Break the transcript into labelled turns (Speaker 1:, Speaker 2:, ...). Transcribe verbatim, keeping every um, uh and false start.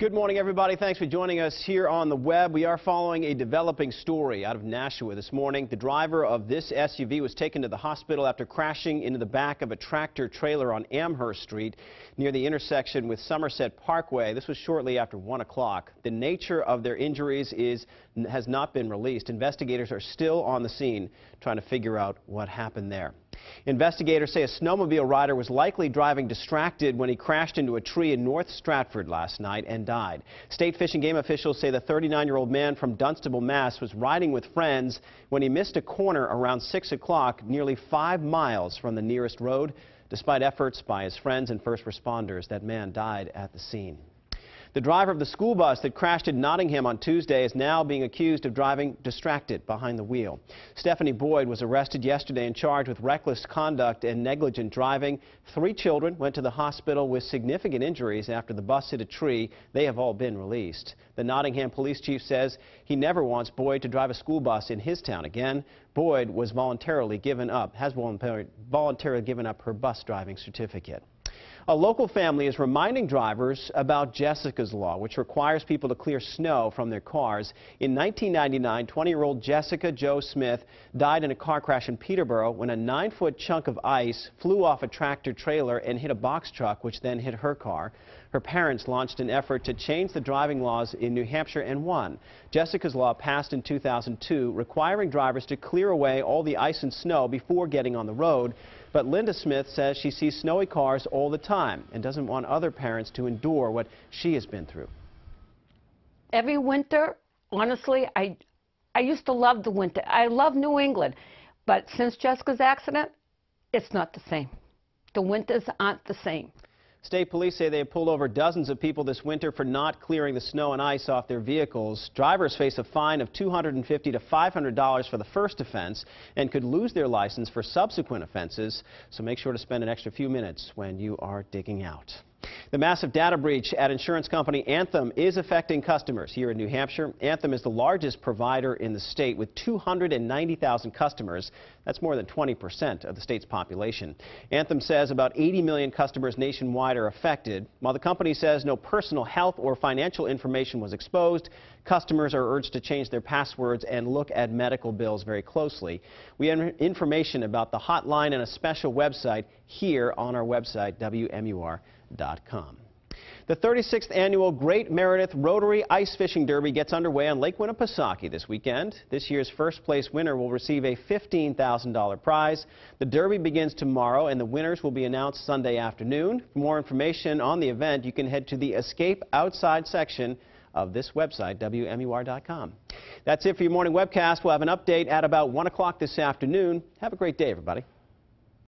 Speaker 1: Good morning, everybody. Thanks for joining us here on the web. We are following a developing story out of Nashua this morning. The driver of this S U V was taken to the hospital after crashing into the back of a tractor trailer on Amherst Street near the intersection with Somerset Parkway. This was shortly after one o'clock. The nature of their injuries is has not been released. Investigators are still on the scene trying to figure out what happened there. Investigators say a snowmobile rider was likely driving distracted when he crashed into a tree in North Stratford last night and died. State Fish and Game officials say the thirty-nine-year-old man from Dunstable, Mass. was riding with friends when he missed a corner around six o'clock, nearly five miles from the nearest road. Despite efforts by his friends and first responders, that man died at the scene. The driver of the school bus that crashed in Nottingham on Tuesday is now being accused of driving distracted behind the wheel. Stephanie Boyd was arrested yesterday and charged with reckless conduct and negligent driving. Three children went to the hospital with significant injuries after the bus hit a tree. They have all been released. The Nottingham police chief says he never wants Boyd to drive a school bus in his town again. Boyd was voluntarily given up, has voluntarily given up her bus driving certificate. A local family is reminding drivers about Jessica's Law, which requires people to clear snow from their cars. In nineteen ninety-nine, twenty-year-old Jessica Jo Smith died in a car crash in Peterborough when a nine-foot chunk of ice flew off a tractor trailer and hit a box truck, which then hit her car. Her parents launched an effort to change the driving laws in New Hampshire and won. Jessica's Law passed in two thousand two, requiring drivers to clear away all the ice and snow before getting on the road. But Linda Smith says she sees snowy cars all the time and doesn't want other parents to endure what she has been through.
Speaker 2: Every winter, honestly, I, I used to love the winter. I love New England. But since Jessica's accident, it's not the same. The winters aren't the same.
Speaker 1: State police say they have pulled over dozens of people this winter for not clearing the snow and ice off their vehicles. Drivers face a fine of two hundred fifty to five hundred dollars for the first offense and could lose their license for subsequent offenses. So make sure to spend an extra few minutes when you are digging out. The massive data breach at insurance company Anthem is affecting customers here in New Hampshire. Anthem is the largest provider in the state with two hundred ninety thousand customers. That's more than twenty percent of the state's population. Anthem says about eighty million customers nationwide are affected. While the company says no personal health or financial information was exposed, customers are urged to change their passwords and look at medical bills very closely. We have information about the hotline and a special website here on our website, W M U R dot com. The thirty-sixth annual Great Meredith Rotary Ice Fishing Derby gets underway on Lake Winnipesaukee this weekend. This year's first place winner will receive a fifteen thousand dollar prize. The derby begins tomorrow and the winners will be announced Sunday afternoon. For more information on the event, you can head to the Escape Outside section of this website, W M U R dot com. That's it for your morning webcast. We'll have an update at about one o'clock this afternoon. Have a great day, everybody.